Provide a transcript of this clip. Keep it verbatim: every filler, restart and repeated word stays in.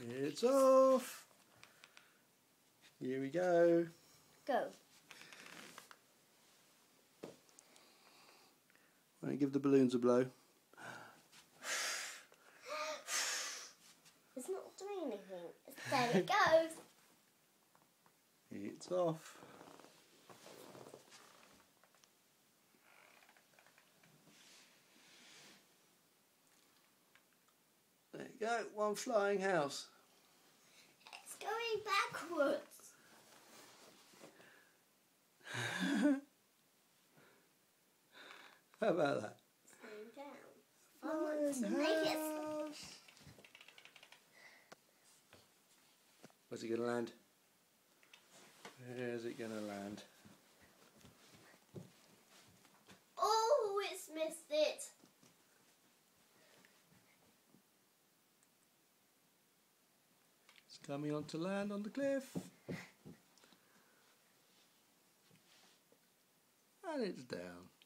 It's off. Here we go. Go. Why don't you give the balloons a blow? It's not doing anything. There it goes. It's off. There you go, one flying house. It's going backwards. How about that? Slowing down. I want to make it slow. Where's it going to land? Where's it going to land? Oh, it's missed it. It's coming on to land on the cliff. And it's down.